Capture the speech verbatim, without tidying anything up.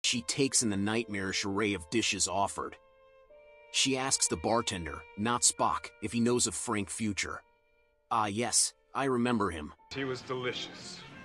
She takes in the nightmarish array of dishes offered. She asks the bartender, not-Spock, if he knows of Frank Future. Ah yes, I remember him. He was delicious.